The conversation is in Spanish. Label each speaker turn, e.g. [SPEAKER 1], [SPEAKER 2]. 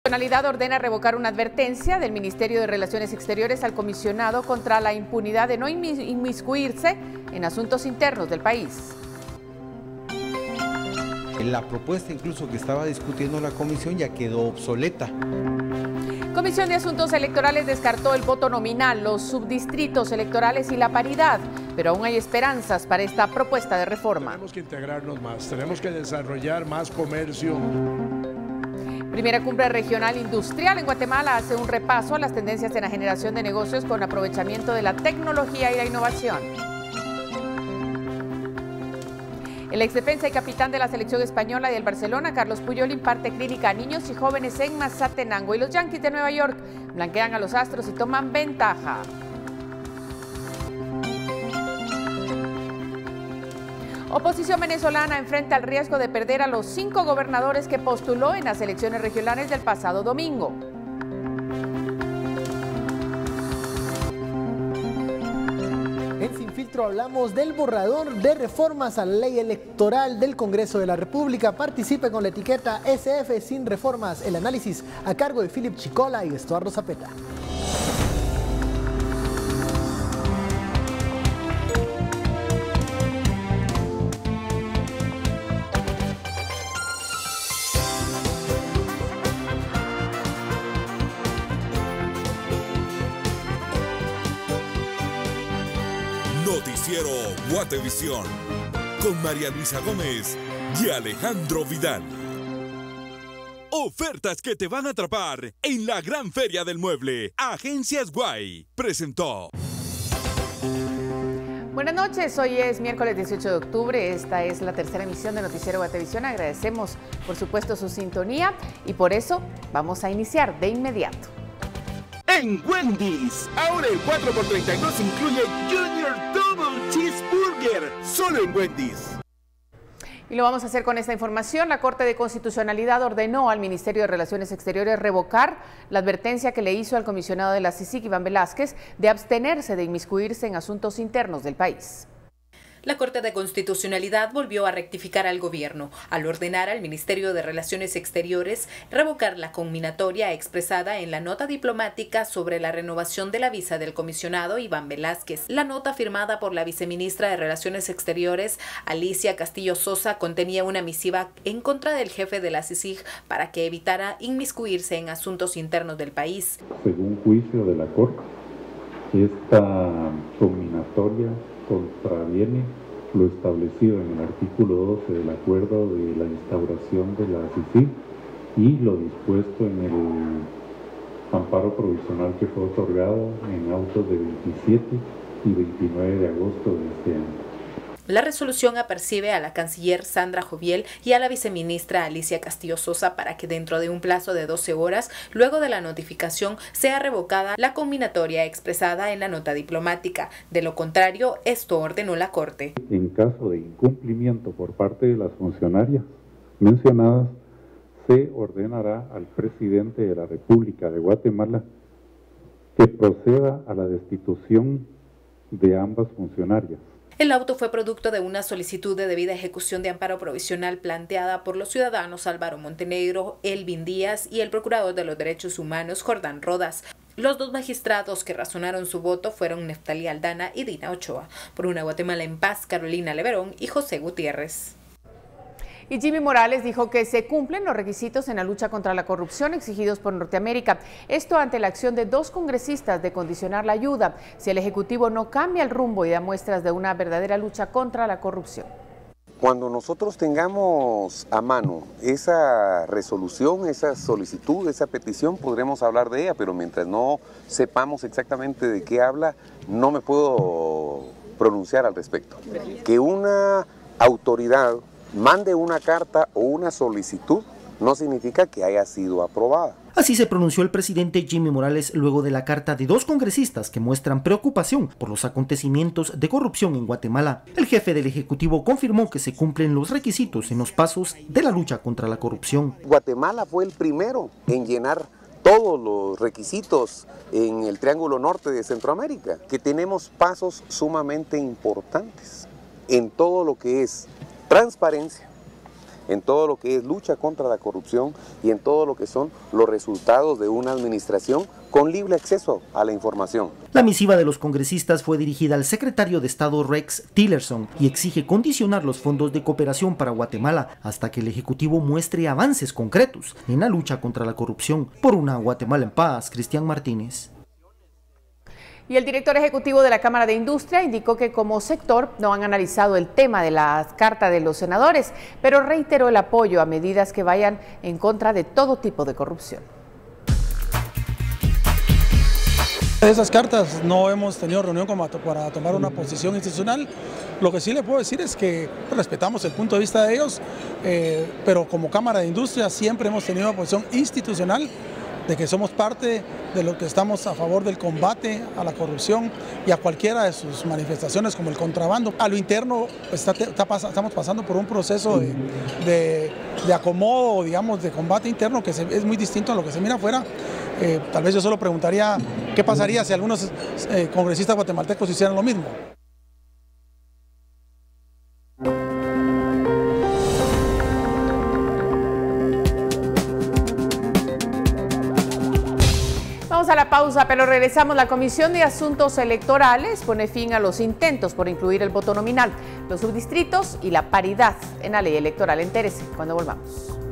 [SPEAKER 1] La Constitucionalidad ordena revocar una advertencia del Ministerio de Relaciones Exteriores al comisionado contra la impunidad de no inmiscuirse en asuntos internos del país.
[SPEAKER 2] La propuesta incluso que estaba discutiendo la comisión ya quedó obsoleta.
[SPEAKER 1] Comisión de Asuntos Electorales descartó el voto nominal, los subdistritos electorales y la paridad, pero aún hay esperanzas para esta propuesta de reforma.
[SPEAKER 3] Tenemos que integrarnos más, tenemos que desarrollar más comercio.
[SPEAKER 1] Primera Cumbre Regional Industrial en Guatemala hace un repaso a las tendencias en la generación de negocios con aprovechamiento de la tecnología y la innovación. El exdefensa y capitán de la selección española y del Barcelona, Carlos Puyol, imparte clínica a niños y jóvenes en Mazatenango. Y los Yankees de Nueva York blanquean a los Astros y toman ventaja. Oposición venezolana enfrenta el riesgo de perder a los 5 gobernadores que postuló en las elecciones regionales del pasado domingo.
[SPEAKER 4] En Sin Filtro hablamos del borrador de reformas a la ley electoral del Congreso de la República. Participe con la etiqueta SF Sin Reformas. El análisis a cargo de Philip Chicola y Estuardo Zapeta.
[SPEAKER 5] Noticiero Guatevisión con María Luisa Gómez y Alejandro Vidal. Ofertas que te van a atrapar en la Gran Feria del Mueble. Agencias Guay presentó.
[SPEAKER 1] Buenas noches, hoy es miércoles 18 de octubre, esta es la tercera emisión de Noticiero Guatevisión. Agradecemos por supuesto su sintonía y por eso vamos a iniciar de inmediato.
[SPEAKER 6] En Wendy's, ahora el 4x32 incluye Junior Double Cheeseburger, solo en Wendy's.
[SPEAKER 1] Y lo vamos a hacer con esta información. La Corte de Constitucionalidad ordenó al Ministerio de Relaciones Exteriores revocar la advertencia que le hizo al comisionado de la CICIG, Iván Velázquez, de abstenerse de inmiscuirse en asuntos internos del país.
[SPEAKER 7] La Corte de Constitucionalidad volvió a rectificar al gobierno al ordenar al Ministerio de Relaciones Exteriores revocar la conminatoria expresada en la nota diplomática sobre la renovación de la visa del comisionado Iván Velázquez. La nota firmada por la viceministra de Relaciones Exteriores, Alicia Castillo Sosa, contenía una misiva en contra del jefe de la CICIG para que evitara inmiscuirse en asuntos internos del país.
[SPEAKER 8] Según juicio de la Corte, esta conminatoria contraviene lo establecido en el artículo 12 del acuerdo de la instauración de la CICIG y lo dispuesto en el amparo provisional que fue otorgado en autos de 27 y 29 de agosto de este año.
[SPEAKER 7] La resolución apercibe a la canciller Sandra Joviel y a la viceministra Alicia Castillo Sosa para que dentro de un plazo de 12 horas, luego de la notificación, sea revocada la conminatoria expresada en la nota diplomática. De lo contrario, esto ordenó la Corte.
[SPEAKER 8] En caso de incumplimiento por parte de las funcionarias mencionadas, se ordenará al presidente de la República de Guatemala que proceda a la destitución de ambas funcionarias.
[SPEAKER 7] El auto fue producto de una solicitud de debida ejecución de amparo provisional planteada por los ciudadanos Álvaro Montenegro, Elvin Díaz y el procurador de los derechos humanos Jordán Rodas. Los 2 magistrados que razonaron su voto fueron Neftalí Aldana y Dina Ochoa. Por una Guatemala en paz, Carolina Leverón y José Gutiérrez.
[SPEAKER 1] Y Jimmy Morales dijo que se cumplen los requisitos en la lucha contra la corrupción exigidos por Norteamérica. Esto ante la acción de 2 congresistas de condicionar la ayuda si el Ejecutivo no cambia el rumbo y da muestras de una verdadera lucha contra la corrupción.
[SPEAKER 9] Cuando nosotros tengamos a mano esa resolución, esa solicitud, esa petición, podremos hablar de ella, pero mientras no sepamos exactamente de qué habla, no me puedo pronunciar al respecto. Que una autoridad mande una carta o una solicitud no significa que haya sido aprobada.
[SPEAKER 10] Así se pronunció el presidente Jimmy Morales luego de la carta de 2 congresistas que muestran preocupación por los acontecimientos de corrupción en Guatemala. El jefe del Ejecutivo confirmó que se cumplen los requisitos en los pasos de la lucha contra la corrupción.
[SPEAKER 9] Guatemala fue el primero en llenar todos los requisitos en el Triángulo Norte de Centroamérica, que tenemos pasos sumamente importantes en todo lo que es transparencia, en todo lo que es lucha contra la corrupción y en todo lo que son los resultados de una administración con libre acceso a la información.
[SPEAKER 10] La misiva de los congresistas fue dirigida al secretario de Estado Rex Tillerson y exige condicionar los fondos de cooperación para Guatemala hasta que el Ejecutivo muestre avances concretos en la lucha contra la corrupción. Por una Guatemala en paz, Cristian Martínez.
[SPEAKER 1] Y el director ejecutivo de la Cámara de Industria indicó que como sector no han analizado el tema de la carta de los senadores, pero reiteró el apoyo a medidas que vayan en contra de todo tipo de corrupción.
[SPEAKER 11] De esas cartas no hemos tenido reunión para tomar una posición institucional. Lo que sí le puedo decir es que respetamos el punto de vista de ellos, pero como Cámara de Industria siempre hemos tenido una posición institucional de que somos parte de lo que estamos a favor del combate a la corrupción y a cualquiera de sus manifestaciones como el contrabando. A lo interno estamos pasando por un proceso de acomodo, digamos, de combate interno que es muy distinto a lo que se mira afuera. Tal vez yo solo preguntaría qué pasaría si algunos congresistas guatemaltecos hicieran lo mismo.
[SPEAKER 1] Vamos a la pausa, pero regresamos. La Comisión de Asuntos Electorales pone fin a los intentos por incluir el voto nominal, los subdistritos y la paridad en la ley electoral. Entérese cuando volvamos.